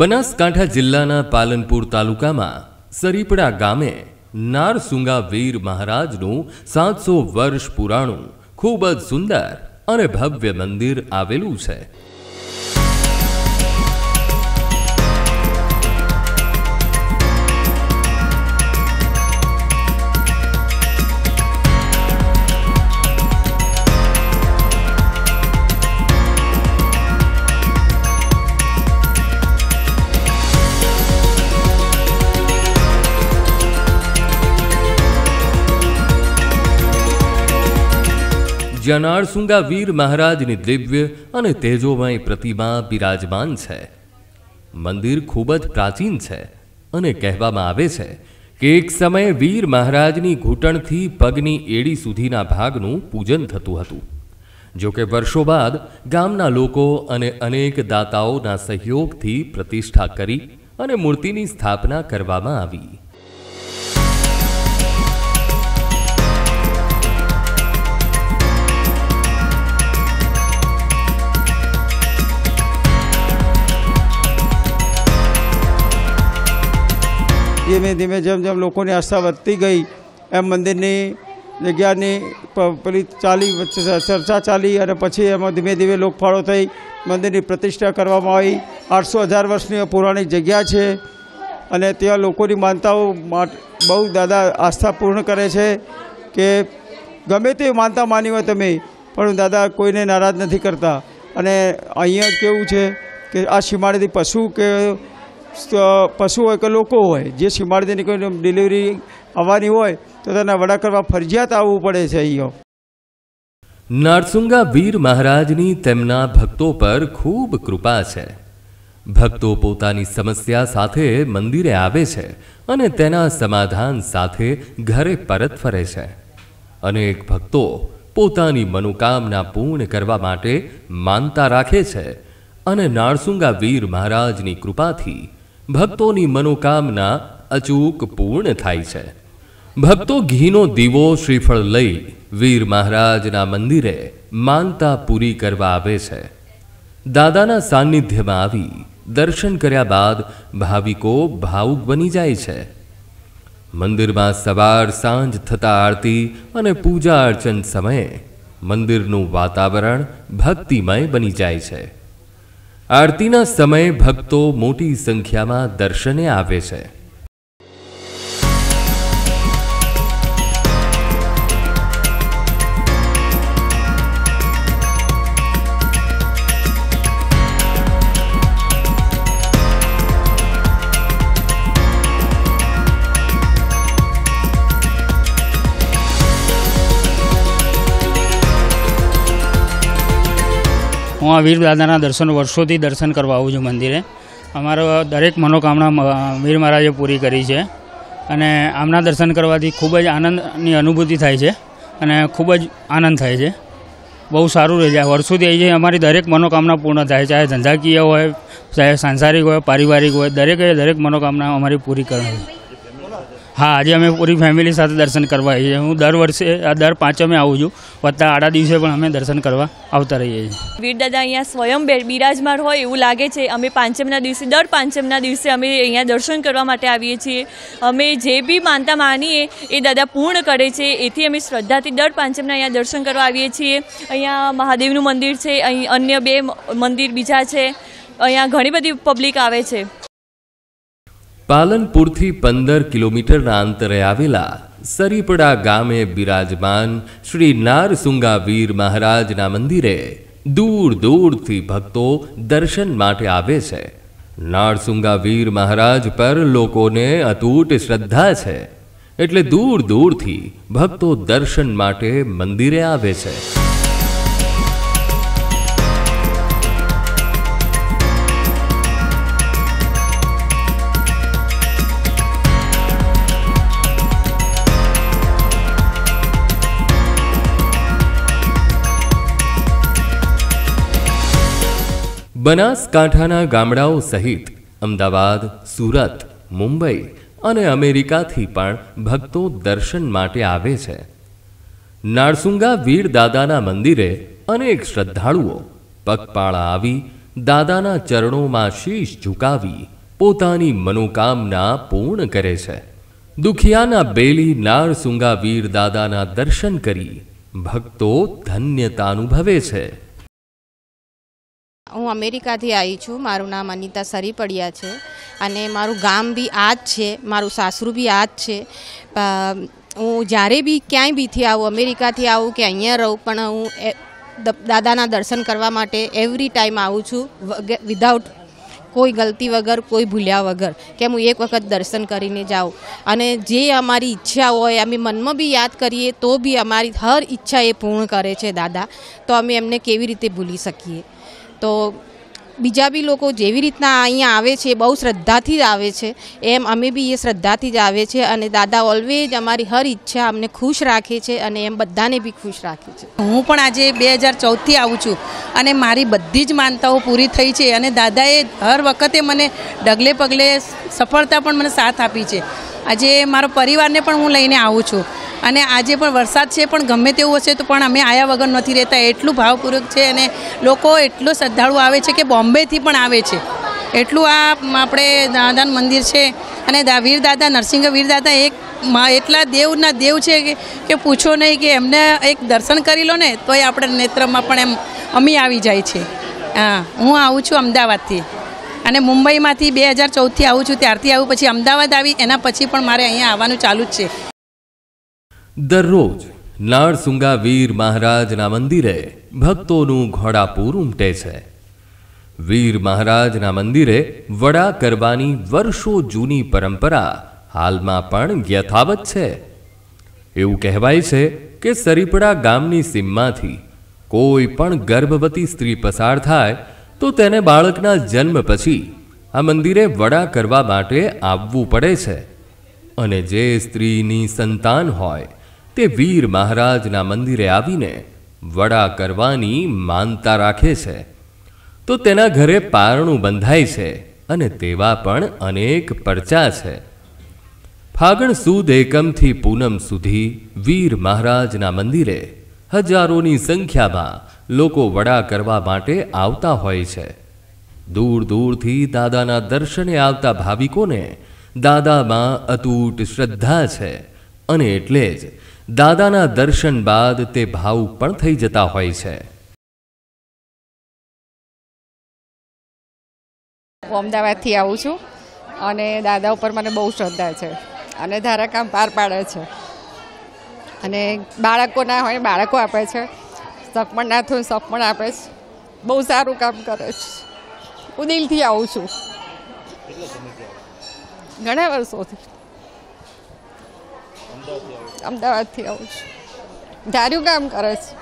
બનાસકાંઠા જિલ્લાના પાલનપુર તાલુકામાં સરીપડા ગામે નારસુંગા વીર મહારાજનું 700 વર્ષ પુરાણું ખૂબ જ સુંદર અને ભવ્ય મંદિર આવેલું છે। જ્યાં નારસુંગા વીર મહારાજની દિવ્ય અને તેજોમય પ્રતિમા બિરાજમાન છે। મંદિર ખૂબ જ પ્રાચીન છે અને કહેવામાં આવે છે કે એક સમયે વીર મહારાજની ઘૂંટણથી પગની એડી સુધીના ભાગનું પૂજન થતું હતું। જો કે વર્ષો બાદ ગામના લોકો અને અનેક દાતાઓના સહયોગથી પ્રતિષ્ઠા કરી અને મૂર્તિની સ્થાપના કરવામાં આવી। ધીમે ધીમે જેમ જેમ લોકોની આસ્થા વધતી ગઈ એમ મંદિરની જગ્યાની પેલી ચર્ચા ચાલી અને પછી એમાં ધીમે ધીમે લોકફાળો થઈ મંદિરની પ્રતિષ્ઠા કરવામાં આવી। 800-1000 વર્ષની પૌરાણિક જગ્યા છે અને ત્યાં લોકોની માનતાઓ બહુ દાદા આસ્થા પૂર્ણ કરે છે કે ગમે તે માનતા માની હોય તમે પણ દાદા કોઈને નારાજ નથી કરતા। અને અહીંયા કેવું છે કે આ સીમાડેથી પશુ હોય કે લોકો હોય, જે સીમાડેની કોઈ ડિલિવરી આવવાની હોય તો તેના વડા કરવા ફરજિયાત આવવું પડે છે। અહીંયા નારસુંગા વીર મહારાજની તેમના ભક્તો પર ખૂબ કૃપા છે। ભક્તો પોતાની સમસ્યા સાથે મંદિરે આવે છે અને તેના સમાધાન સાથે ઘરે પરત ફરે છે। અનેક ભક્તો પોતાની મનોકામના પૂર્ણ કરવા માટે માનતા રાખે છે અને નારસુંગા વીર મહારાજની કૃપાથી ભક્તોની મનોકામના અચૂક પૂર્ણ થાય છે। ભક્તો ઘીનો દીવો શ્રીફળ લઈ વીર મહારાજના મંદિરે માનતા પૂરી કરવા આવે છે। દાદાના સાનિધ્યમાં આવી દર્શન કર્યા બાદ ભાવિકો ભાવુક બની જાય છે। મંદિરમાં સવાર સાંજ થતા આરતી અને પૂજા અર્ચન સમયે મંદિરનું વાતાવરણ ભક્તિમય બની જાય છે। આરતીના સમયે ભક્તો મોટી સંખ્યામાં દર્શને આવે છે। હું આ વીર દાદાના વર્ષોથી દર્શન કરવા આવું છું મંદિરે। અમારો દરેક મનોકામના વીર મહારાજે પૂરી કરી છે અને આમના દર્શન કરવાથી ખૂબ જ આનંદની અનુભૂતિ થાય છે અને ખૂબ જ આનંદ થાય છે। બહુ સારું રહે છે। વર્ષોથી આવી જાય અમારી દરેક મનોકામના પૂર્ણ થાય, ચાહે ધંધાકીય હોય, ચાહે સાંસારિક હોય, પારિવારિક હોય, દરેક મનોકામના અમારી પૂરી કરવાની। હા, આજે અમે પૂરી ફેમિલી સાથે દર્શન કરવા આવીએ છીએ। હું દર વર્ષે દર પાંચમે આવું છું, વત્તા આડા દિવસે પણ અમે દર્શન કરવા આવતા રહીએ છીએ। વીર દાદા અહીંયા સ્વયં બિરાજમાન હોય એવું લાગે છે। અમે પાંચમના દિવસે દર પાંચમના દિવસે અમે અહીંયા દર્શન કરવા માટે આવીએ છીએ। અમે જે બી માનતા માનીએ એ દાદા પૂર્ણ કરે છે, એથી અમે શ્રદ્ધાથી દર પાંચમના અહીંયા દર્શન કરવા આવીએ છીએ। અહીંયા મહાદેવનું મંદિર છે, અહીં અન્ય 2 મંદિર બીજા છે, અહીંયા ઘણી બધી પબ્લિક આવે છે। પાલનપુરથી 15 કિલોમીટરના અંતરે આવેલા સરીપડા ગામે બિરાજમાન શ્રી નારસુંગા વીર મહારાજના મંદિરે દૂર દૂરથી ભક્તો દર્શન માટે આવે છે। નારસુંગા વીર મહારાજ પર લોકોને અતૂટ શ્રદ્ધા છે, એટલે દૂર દૂરથી ભક્તો દર્શન માટે મંદિરે આવે છે। બનાસકાંઠાના ગામડાઓ સહિત અમદાવાદ, સુરત, મુંબઈ અને અમેરિકાથી પણ ભક્તો દર્શન માટે આવે છે। નારસુંગા વીર દાદાના મંદિરે અનેક શ્રદ્ધાળુઓ પગપાળા આવી દાદાના ચરણોમાં શીશ ઝુકાવી પોતાની મનોકામના પૂર્ણ કરે છે. દુખિયાના બેલી નારસુંગા વીર દાદાના દર્શન કરી ભક્તો ધન્યતા અનુભવે છે. હું અમેરિકાથી આવી છું. મારું નામ અનિતા સરીપડિયા છે અને મારું ગામ બી આ જ છે, મારું સાસરું બી આ જ છે. હું જ્યારે બી ક્યાંય બીથી આવું, અમેરિકાથી આવું કે અહીંયા રહું, પણ હું દાદાના દર્શન કરવા માટે એવરી ટાઈમ આવું છું, વિધાઉટ કોઈ ગલતી વગર, કોઈ ભૂલ્યા વગર, કે હું એક વખત દર્શન કરીને જાઉં. અને જે અમારી ઈચ્છા હોય અમે મનમાં બી યાદ કરીએ તો બી અમારી હર ઈચ્છા એ પૂર્ણ કરે છે દાદા. તો અમે એમને કેવી રીતે ભૂલી શકીએ? તો બીજા બી લોકો જેવી રીતના અહીંયા આવે છે, બહુ શ્રદ્ધાથી જ આવે છે, એમ અમે બી એ શ્રદ્ધાથી જ આવે છે. અને દાદા ઓલવેજ અમારી હર ઈચ્છા અમને ખુશ રાખે છે અને એમ બધાને બી ખુશ રાખે છે. હું પણ આજે 2014થી આવું છું અને મારી બધી જ માનતાઓ પૂરી થઈ છે અને દાદાએ હર વખતે મને ડગલે પગલે સફળતા પણ મને સાથ આપી છે. આજે મારા પરિવારને પણ હું લઈને આવું છું અને આજે પણ વરસાદ છે પણ ગમે તેવું હશે તો પણ અમે આયા વગર નથી રહેતા. એટલું ભાવપૂર્વક છે અને લોકો એટલો શ્રદ્ધાળુ આવે છે કે બોમ્બેથી પણ આવે છે. એટલું આ આપણે દાદાનું મંદિર છે અને વીર દાદા, નરસિંહ વીર દાદા એટલા દેવના દેવ છે કે પૂછો નહીં, કે એમને એક દર્શન કરી લો ને તોય આપણે નેત્રમાં પણ એમ અમી આવી જાય છે. હા, હું આવું છું અમદાવાદથી અને મુંબઈમાંથી 2014થી આવું છું, ત્યારથી આવું, પછી અમદાવાદ આવી, એના પછી પણ મારે અહીંયા આવવાનું ચાલુ જ છે. દરરોજ નારસુંગા વીર મહારાજના મંદિરે ભક્તોનું ઘોડાપૂર ઉમટે છે. વીર મહારાજના મંદિરે વડા કરવાની વર્ષો જૂની પરંપરા હાલમાં પણ યથાવત છે. એવું કહેવાય છે કે સરીપડા ગામની સીમમાંથી કોઈ પણ ગર્ભવતી સ્ત્રી પસાર થાય તો તેને બાળકના જન્મ પછી આ મંદિરે વડા કરવા માટે આવવું પડે છે. અને જે સ્ત્રીની સંતાન હોય તે વીર મહારાજના મંદિરે આવીને વડા કરવાની માનતા રાખે છે તો તેના ઘરે પારણું બંધાય છે. અને તેવા પણ અનેક પરચા છે. ફાગણ સુદ એકમથી પૂનમ સુધી વીર મહારાજના મંદિરે હજારોની સંખ્યામાં લોકો વડા કરવા માટે આવતા હોય છે. દૂર દૂરથી દાદાના દર્શને આવતા ભાવિકોને દાદામાં અતૂટ શ્રદ્ધા છે અને એટલે જ દાદાના દર્શન બાદ તે ભાવુક પણ થઈ જતા હોય છે. હું અમદાવાદથી આવું છું અને દાદા ઉપર મને બહુ શ્રદ્ધા છે અને ધારા કામ પાર પાડે છે. અને બાળકો ના હોય બાળકો આપે છે, સપણ ના થયું સપણ આપે છે, બહુ સારું કામ કરે છે. હું દિલથી આવું છું ઘણા વર્ષોથી, અમદાવાદથી આવું છું. ધાર્યું કામ કરે છે.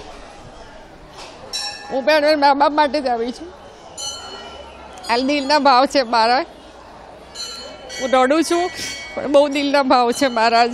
હું પણ મા બાપ માટે જ આવી છું. આ દિલના ભાવ છે મારા. હું રડું છું પણ બહુ દિલના ભાવ છે મહારાજ.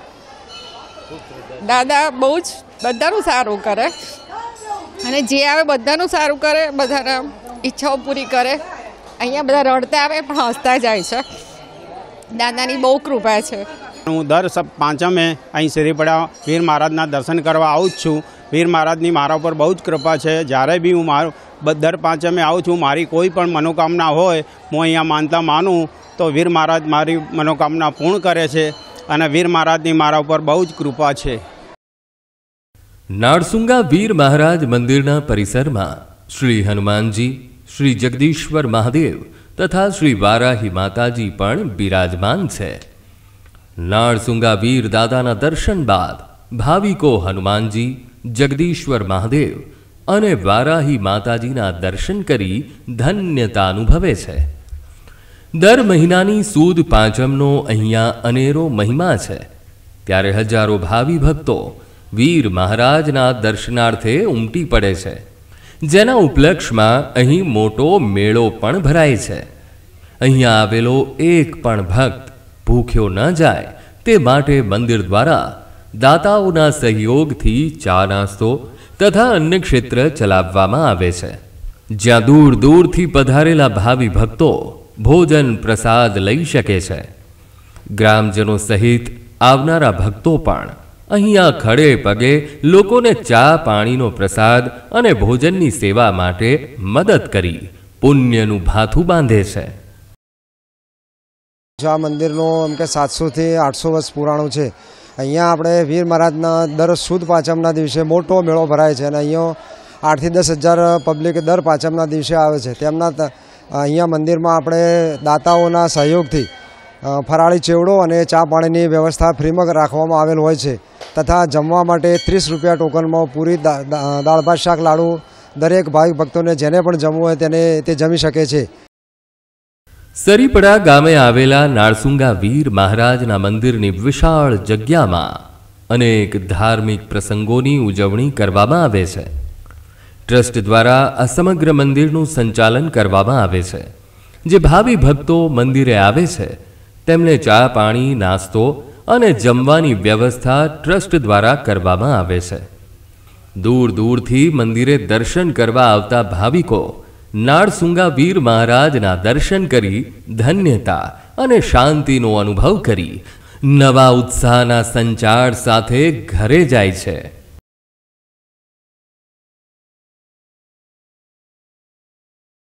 દાદા બહુ જ બધાનું સારું કરે અને જે આવે બધાનું સારું કરે, બધાના ઈચ્છાઓ પૂરી કરે. અહીંયા બધા રડતા આવે પણ હસતા જાય છે. દાદાની બહુ કૃપા છે. હું દર પાંચમે અહીં શેરીપડા વીર મહારાજના દર્શન કરવા આવું જ છું. વીર મહારાજની મારા ઉપર બહુ જ કૃપા છે. જ્યારે બી હું દર પાંચમે આવું છું, મારી કોઈ પણ મનોકામના હોય હું અહીંયા માનતા માનું તો વીર મહારાજ મારી મનોકામના પૂર્ણ કરે છે અને વીર મહારાજની મારા ઉપર બહુ જ કૃપા છે. નારસુંગા વીર મહારાજ મંદિરના પરિસરમાં શ્રી હનુમાનજી, શ્રી જગદીશ્વર મહાદેવ તથા શ્રી વારાહી માતાજી પણ બિરાજમાન છે. નારસુંગા વીર દાદાના દર્શન બાદ ભાવિકો હનુમાનજી, જગદીશ્વર મહાદેવ અને વારાહી માતાજીના દર્શન કરી ધન્યતા અનુભવે છે. દર મહિનાની સુદ પાંચમનો અહીંયા અનેરો મહિમા છે. ત્યારે હજારો ભાવિ ભક્તો વીર મહારાજના દર્શનાર્થે ઉમટી પડે છે, જેના ઉપલક્ષમાં અહીં મોટો મેળો પણ ભરાય છે. અહીંયા આવેલો એક પણ ભક્ત ભૂખ્યો ન જાય તે માટે મંદિર દ્વારા દાતાઓના સહયોગથી ચા નાસ્તો તથા અન્ય ક્ષેત્ર ચલાવવામાં આવે છે, જ્યાં દૂર દૂરથી પધારેલા ભાવિ ભક્તો ભોજન પ્રસાદ લઈ શકે છે. ગ્રામજનો સહિત આવનારા ભક્તો પણ અહીંયા ખડે પગે લોકોને ચા પાણીનો પ્રસાદ અને ભોજનની સેવા માટે મદદ કરી પુણ્યનું ભાથું બાંધે છે. આ મંદિરનું એમ કે 700 થી 800 વર્ષ પુરાણું છે. અહીંયા આપણે વીર મહારાજના દર સુદ પાંચમના દિવસે મોટો મેળો ભરાય છે અને અહીંયા 8 થી 10 હજાર પબ્લિક દર પાંચમના દિવસે આવે છે. તેમના અહીંયા મંદિરમાં આપણે દાતાઓના સહયોગથી ફરાળી ચેવડો અને ચા પાણીની વ્યવસ્થા ફ્રીમાં રાખવામાં આવેલ હોય છે તથા જમવા માટે 30 રૂપિયા ટોકનમાં પૂરી દાળ ભાત શાક લાડુ દરેક ભાવિક ભક્તોને જેને પણ જમવું હોય તે જમી શકે છે. સરીપડા ગામે આવેલા નાળસુંગા વીર મહારાજના મંદિરની વિશાળ જગ્યામાં અનેક ધાર્મિક પ્રસંગોની ઉજવણી કરવામાં આવે છે. ટ્રસ્ટ દ્વારા આ સમગ્ર મંદિરનું સંચાલન કરવામાં આવે છે. જે ભાવિ ભક્તો મંદિરે આવે છે તેમને ચા પાણી નાસ્તો અને જમવાની વ્યવસ્થા ટ્રસ્ટ દ્વારા કરવામાં આવે છે. દૂર દૂરથી મંદિરે દર્શન કરવા આવતા ભાવિકો નાળસુંગા વીર મહારાજના દર્શન કરી ધન્યતા અને શાંતિનો અનુભવ કરી નવા ઉત્સાહના સંચાર સાથે ઘરે જાય છે.